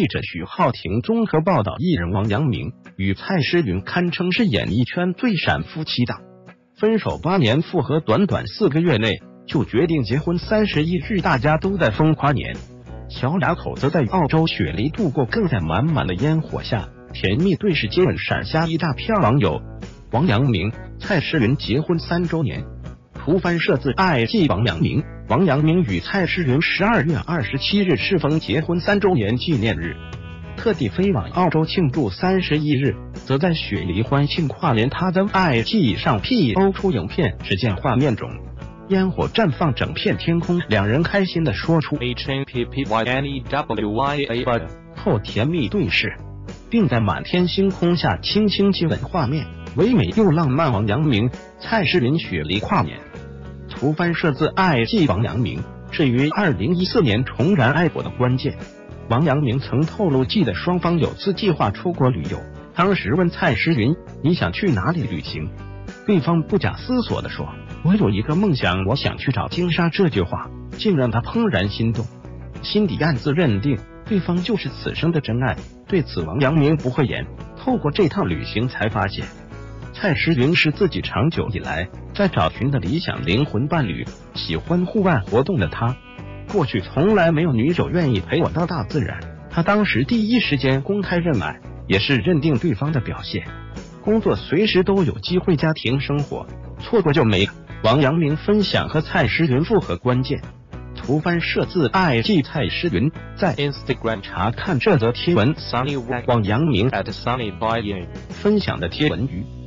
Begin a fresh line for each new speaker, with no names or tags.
记者许浩庭综合报道，艺人王阳明与蔡诗芸堪称是演艺圈最闪夫妻档，分手8年复合，短短4个月内就决定结婚。31日，大家都在疯跨年，小两口则在澳洲雪梨度过，更在满满的烟火下，甜蜜对视接吻，闪瞎一大票网友。王阳明、蔡诗芸结婚3周年，图翻摄自爱记王阳明。王阳明与蔡诗芸12月27日适逢结婚3周年纪念日，特地飞往澳洲庆祝。31日，则在雪梨欢庆跨年。他在IG上 PO 出影片，只见画面中烟火绽放整片天空，两人开心地说出 HAPPYNEWYA 后甜蜜对视，并在满天星空下轻轻接吻，画面唯美又浪漫。王阳明、蔡诗芸雪梨跨年，图翻摄自IG王阳明。至于2014年重燃爱火的关键，王阳明曾透露，记得双方有次计划出国旅游，当时问蔡诗芸：“你想去哪里旅行？”对方不假思索地说：“我有一个梦想，我想去找金沙。”这句话竟让他怦然心动，心底暗自认定对方就是此生的真爱。对此，王阳明不讳言，透过这趟旅行才发现，蔡诗芸是自己长久以来在找寻的理想灵魂伴侣。喜欢户外活动的他，过去从来没有女友愿意陪我到大自然。他当时第一时间公开认爱，也是认定对方的表现。工作随时都有机会，家庭生活错过就没。王阳明分享和蔡诗芸复合关键，图翻摄自IG蔡诗芸。在 Instagram 查看这则贴文，王阳明 @sunnyby 分享的贴文与